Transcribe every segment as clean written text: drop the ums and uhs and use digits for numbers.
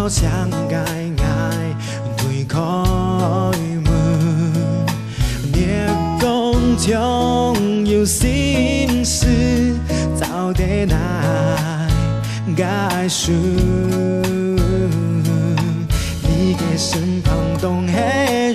好相爱爱对开门，你讲将有心事，早得来解释。你的身旁总黑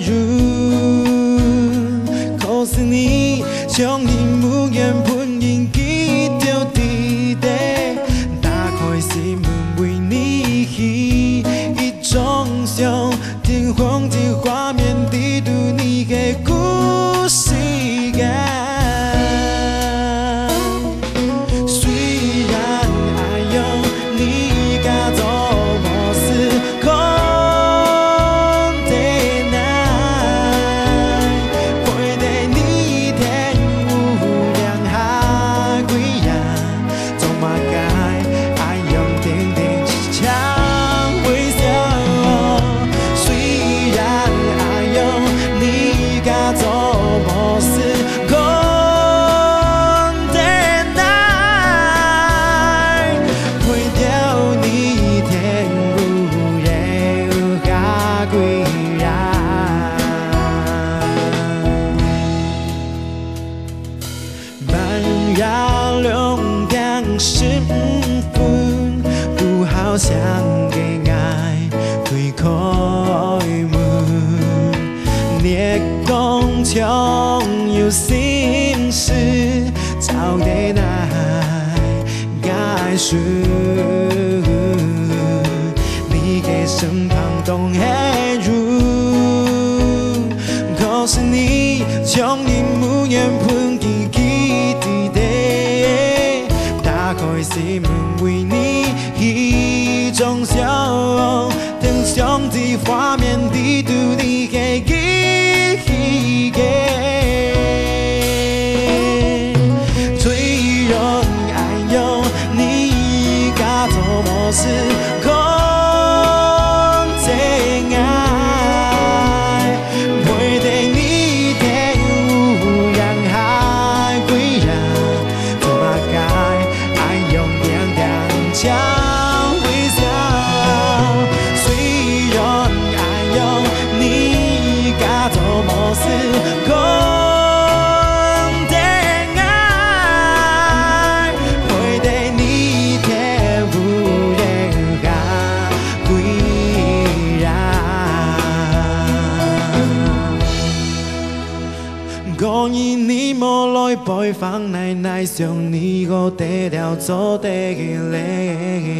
人，可是你将你无言喷引记着地底，打开心门为你去一种想听风的画面，地图你的故事感。好想给爱推开门，你讲将有心事，早得来解释。你的身旁总黑人，可是你将你无言喷进记忆底，打开心门为你。一种笑容，等相的画面地图你的记忆给，最容易爱用你该做么事，空真爱，陪着你天无人海归人，怎么该爱用点点枪。是空的爱，陪着你天无人海归人。讲你无来陪房奶奶，想你我得了做得个嘞。